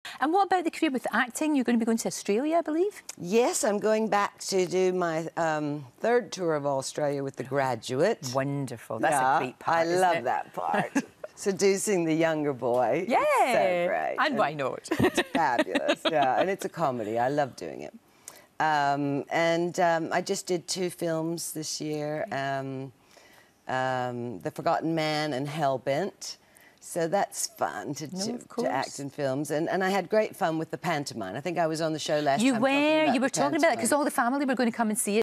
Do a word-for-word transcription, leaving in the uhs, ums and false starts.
And what about the career with acting? You're going to be going to Australia, I believe? Yes, I'm going back to do my um, third tour of Australia with The Graduate. Wonderful. That's yeah, a great part, I isn't love it? that part. Seducing the younger boy. Yeah. It's so great. And, and why not? It's fabulous, yeah. And it's a comedy. I love doing it. Um, and um, I just did two films this year, um, um, The Forgotten Man and Hellbent. So that's fun to, No, to, of course. to act in films. And, and I had great fun with the pantomime. I think I was on the show last You time were, talking about you were the talking about it, because pantomime. all the family were going to come and see it.